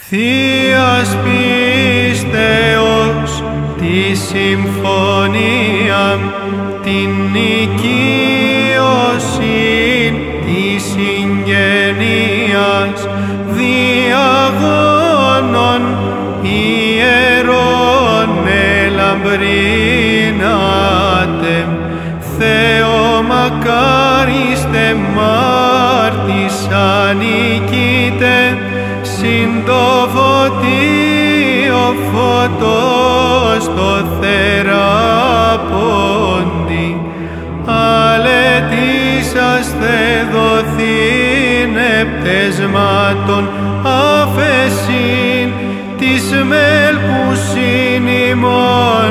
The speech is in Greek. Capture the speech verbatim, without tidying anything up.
Θείας πίστεως τη συμφωνία, την οικείωσιν της συγγενείας, διαγώνων ιερών ελαμπρίνατε, Θεομακάριστε μάρτης ανικείτε, συν το φωτίο φωτός το θεράποντι, αλετήσαστε δοθήνε πτεσμάτων αφεσίν της μέλπουσιν ημών